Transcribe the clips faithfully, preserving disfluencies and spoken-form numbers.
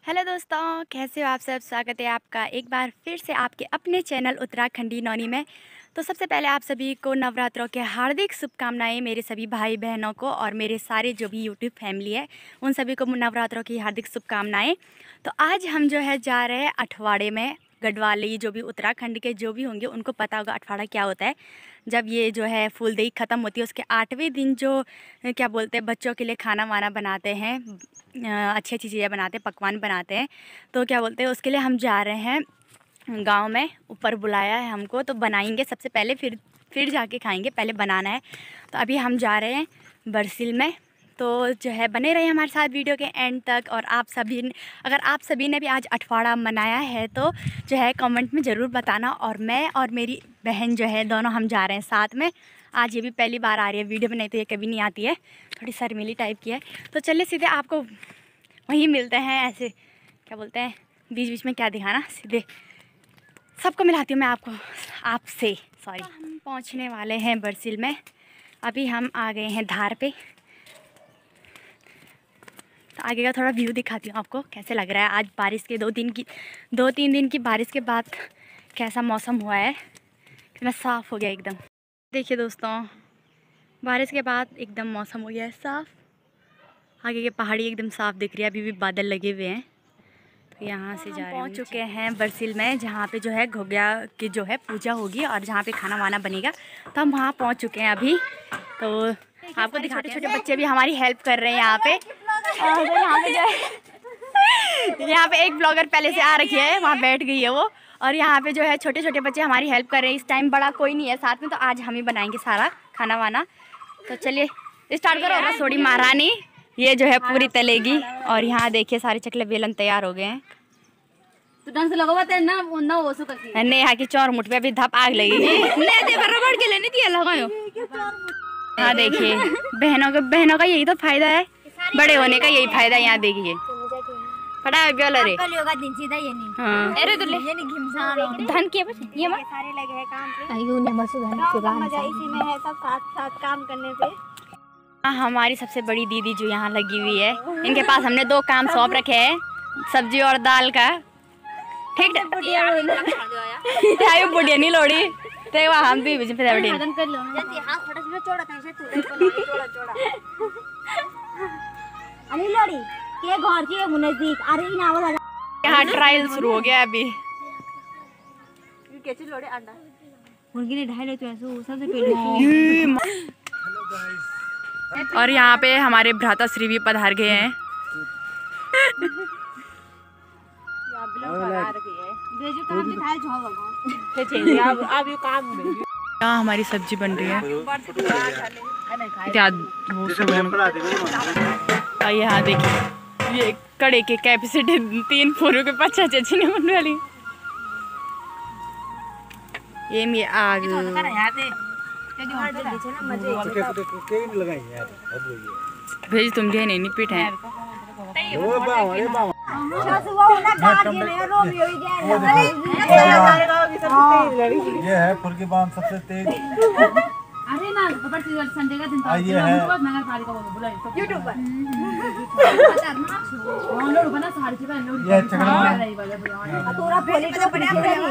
Hello दोस्तों, कैसे हो आप सब। स्वागत है आपका एक बार फिर से आपके अपने चैनल उत्तराखंडी नौनी में। तो सबसे पहले आप सभी को नवरात्रों के हार्दिक शुभकामनाएं, मेरे सभी भाई बहनों को और मेरे सारे जो भी यूट्यूब फैमिली है उन सभी को नवरात्रों की हार्दिक शुभकामनाएं। तो आज हम जो है जा रहे हैं अठवाड़े में। गढ़वाली जो भी उत्तराखंड के जो भी होंगे उनको पता होगा अठवाड़ा क्या होता है। जब ये जो है फूलदेई ख़त्म होती है उसके आठवें दिन जो क्या बोलते हैं बच्चों के लिए खाना वाना बनाते हैं, अच्छी अच्छी चीज़ें बनाते हैं, पकवान बनाते हैं। तो क्या बोलते हैं उसके लिए हम जा रहे हैं गांव में। ऊपर बुलाया है हमको तो बनाएंगे सबसे पहले, फिर फिर जाके खाएंगे। पहले बनाना है। तो अभी हम जा रहे हैं बरसिल में। तो जो है बने रहे हमारे साथ वीडियो के एंड तक। और आप सभी अगर आप सभी ने भी आज अठवाड़ा मनाया है तो जो है कमेंट में ज़रूर बताना। और मैं और मेरी बहन जो है दोनों हम जा रहे हैं साथ में। आज ये भी पहली बार आ रही है वीडियो में, नहीं तो ये कभी नहीं आती है, थोड़ी शर्मीली टाइप की है। तो चलिए सीधे आपको वहीं मिलते हैं। ऐसे क्या बोलते हैं बीच बीच में क्या दिखाना, सीधे सबको मिलाती हूँ मैं आपको आपसे सॉरी। हम पहुँचने वाले हैं बरसिल में। अभी हम आ गए हैं धार पे। तो आगे का थोड़ा व्यू दिखाती हूँ आपको कैसे लग रहा है। आज बारिश के दो दिन की दो तीन दिन की बारिश के बाद कैसा मौसम हुआ है, कितना साफ़ हो गया एकदम। देखिए दोस्तों, बारिश के बाद एकदम मौसम हो गया है साफ़। आगे के पहाड़ी एकदम साफ़ दिख रही है, अभी भी बादल लगे हुए हैं। तो यहाँ से जा रहे हैं, पहुँच चुके हैं बरसिल में, जहाँ पे जो है घोगिया की जो है पूजा होगी और जहाँ पे खाना वाना बनेगा। तो हम वहाँ पहुँच चुके हैं अभी। तो आपको दिखाते हैं, छोटे बच्चे भी हमारी हेल्प कर रहे हैं यहाँ पे। और यहाँ पे जो है यहाँ पे एक ब्लॉगर पहले से आ रखी है, वहाँ बैठ गई है वो। और यहाँ पे जो है छोटे छोटे बच्चे हमारी हेल्प कर रहे हैं। इस टाइम बड़ा कोई नहीं है साथ में, तो आज हम ही बनाएंगे सारा खाना वाना। तो चलिए स्टार्ट करो। रसोड़ी महारानी ये जो है पूरी तलेगी। और यहाँ देखिए सारे चकले बेलन तैयार हो गए हैं। तो ढंग से लगवा ते ना ना हो सका की नहीं, यहाँ की चौर मुठ पे अभी धप आग लगी। नहीं दे बराबर के लेने दिया लगायो। हाँ देखिए बहनों का बहनों का यही तो फायदा है, बड़े होने का यही फायदा। यहाँ देखिए पड़ा है ब्योला रे। हाँ अरे तो ले ये नहीं घिमसान धन के बस ये मत सारे लगे हैं काम पे। आयु ने मसु धन के काम मजा इसी में है, सब साथ साथ काम करने पे। हाँ हमारी सबसे बड़ी दीदी जो यहाँ लगी हुई है, इनके पास हमने दो काम सौंप रखे हैं, सब्जी और दाल का। ठीक है बुढ़िया नहीं लोड़ी ते वहाँ हम भी बिजन पे बैठे कर लो जल्दी। हां थोड़ा सा चौड़ा था ऐसे तू चौड़ा चौड़ा अली लोड़ी के घर के नजदीक। अरे इन आवाज यहाँ ट्रायल शुरू हो गया अभी। ये कैसे लोड़े अंडा मुर्गी ने ढाई ले तो ऐसे सबसे पहले। और यहाँ पे हमारे भ्राता श्री भी पधार गए हैं। यहाँ हमारी सब्जी बन रही है। और यहाँ देखिए ये कड़े के कैपेसिटी तीन फोरों के पचास चची ने बन वाली। ये मी आग भेज तुम गए नहीं पीठ है। ये है फुर्गी बाम सबसे तेज। अरे ना खबर से संडे का दिन था नगर पालिका वालों बुलाए यूट्यूब पर हां लोग बना साड़ी से पहन लोग ये चकड़ा पूरा बोली तो बढ़िया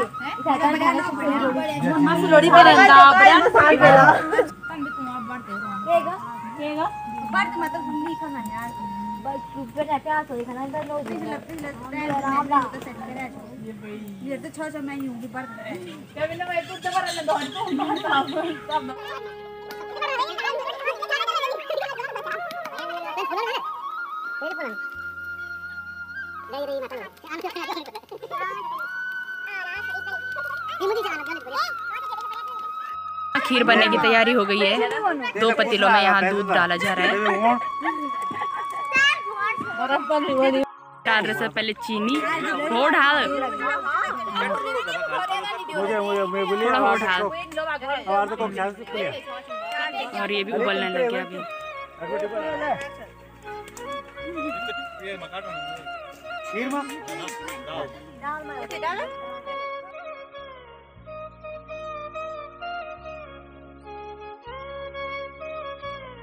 बढ़िया मस्त लोड़ी पे रहता बढ़िया साड़ी पे तुम भी तुम अब बढ़ते हो केगा केगा बढ़ मतलब हिंदी खाना यार बस ग्रुप पे रहते आ तो खाना इधर लोग भी लगते लगते हैं आराम से तो सेट करे। ये तो छह छह मैं यूं की बढ़ क्या मैंने मैं तो तब ना दौड़ तो बढ़ता सब खीर बनने की तैयारी हो गई है। दो पतीलों में यहाँ दूध डाला जा रहा है। डाल रहे से पहले चीनी हो ढाल थोड़ा हो ढाल। और ये भी उबलने लग गया अभी।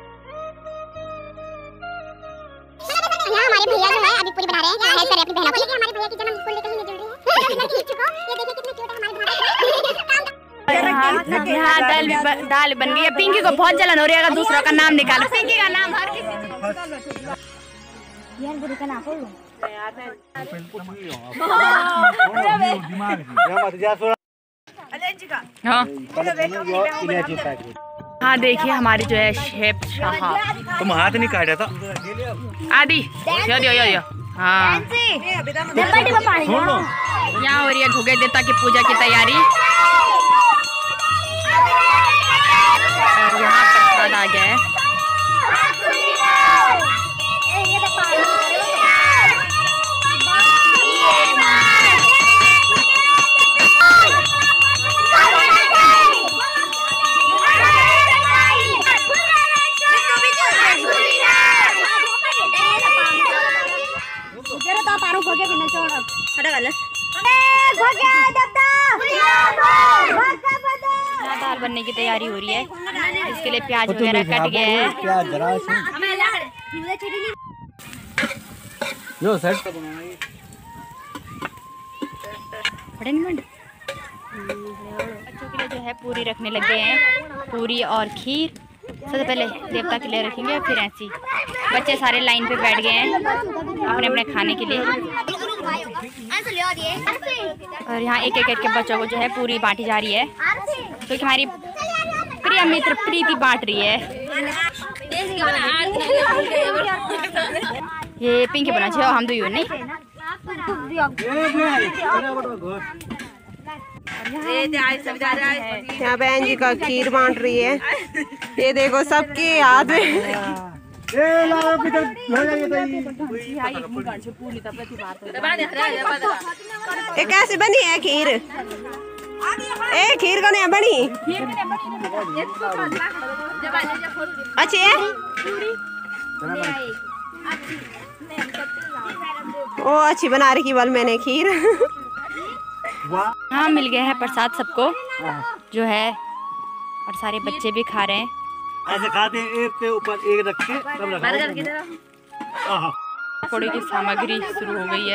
यहाँ हमारे भैया जो है अभी पूरी बना रहे हैं, हेल्प कर रहे हैं अपनी बहनों की। यहाँ दाल भी ब- दाल बन गई है। पिंकी को बहुत जलन हो रही है, अगर दूसरों का नाम निकालो। पिंकी का नाम हर किसी हाँ हाँ देखिए हमारी जो है शेफ साहब। तुम हाथ नहीं काटा था आदि यो यो यो यो हाँ यहाँ हो रही है घुगे देवता की पूजा की तैयारी। और यहाँ प्रसाद आ गया है। दाल बनने की तैयारी हो रही है, इसके लिए प्याज वगैरह कट गया है। यो सेट बच्चों के लिए जो है पूरी रखने लग गए हैं, पूरी और खीर। सबसे पहले देवता के लिए रखेंगे, फिर ऐसी बच्चे सारे लाइन पे बैठ गए हैं अपने अपने खाने के लिए। और यहाँ एक एक करके बच्चों को जो है पूरी बांटी जा रही है, क्योंकि तो हमारी प्रिय मित्र प्रीति बांट रही है। ये पिंकी बना चाहिए, हम दो नहीं। यहाँ बहन जी का खीर बांट रही है। ये देखो सबके हाथ में। ये कैसे बनी है खीर? ए खीर को नहीं बनी अच्छी है। ओ अच्छी बना रही बल मैंने खीर। हाँ मिल गया है प्रसाद सबको जो है, और सारे बच्चे भी खा रहे हैं। ऐसे खाते हैं, एक पे ऊपर एक रख के तब रखा। पकौड़े की सामग्री शुरू हो गई है।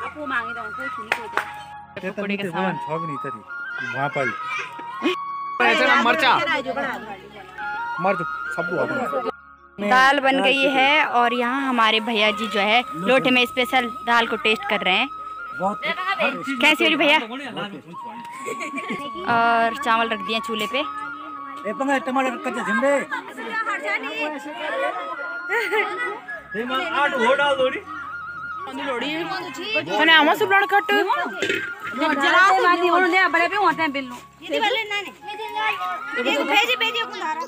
पकौड़े के साथ वहाँ पर मरचा मर्च सब दाल बन गई है, और यहाँ हमारे भैया जी जो है लोटे में स्पेशल दाल को टेस्ट कर रहे हैं। कैसी हो रही भैया? और चावल रख दिए चूल्हे पे। टमाटर कच्चे झिमरे आठ हो डाल दोड़ी मैंने आमा सुबलाड़ कट जरा से मारी और ने बड़े पे होते हैं बिल्लू ये वाले ना ने ये भेजे भेजे को धारा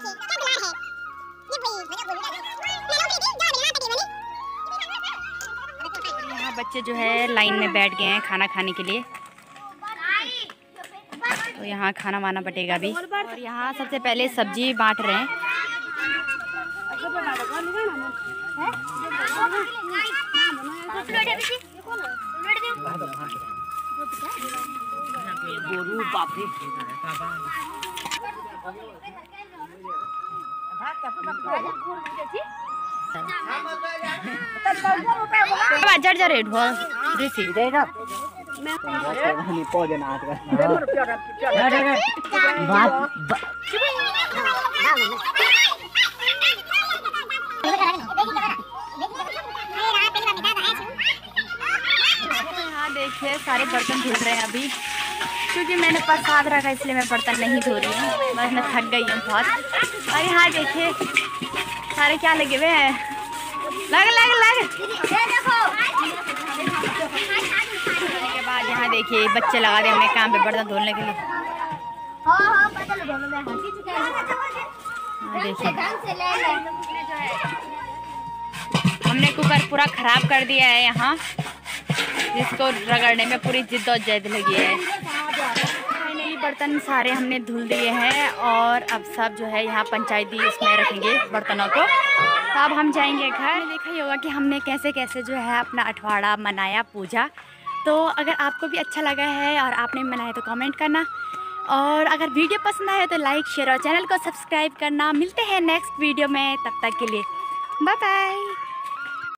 यहाँ बच्चे जो है लाइन में बैठ गए हैं खाना खाने के लिए। तो यहाँ खाना वाना बटेगा भी। और यहाँ सबसे पहले सब्जी बांट रहे हैं। जड़ जा रेट हाँ देखिए सारे बर्तन धुल रहे हैं अभी, क्योंकि मैंने प्रसाद रखा इसलिए मैं बर्तन नहीं धो रही हूँ, बस मैं थक गई हूँ बहुत। और यहाँ देखिए सारे क्या लगे हुए हैं, लग लग लग के बाद यहाँ देखिए बच्चे लगा दे हमें काम पे बर्तन धोने के लिए। देखिए हमने कुकर पूरा खराब कर दिया है यहाँ, जिसको रगड़ने में पूरी जिद्दोजहद लगी है। फाइनली बर्तन सारे हमने धुल दिए हैं, और अब सब जो है यहाँ पंचायती उसमें रखेंगे बर्तनों को। तो अब हम जाएंगे घर। देखा ही होगा कि हमने कैसे कैसे जो है अपना अठवाड़ा मनाया, पूजा। तो अगर आपको भी अच्छा लगा है और आपने मनाया तो कमेंट करना, और अगर वीडियो पसंद आए तो लाइक शेयर और चैनल को सब्सक्राइब करना। मिलते हैं नेक्स्ट वीडियो में, तब तक के लिए बाय बाय।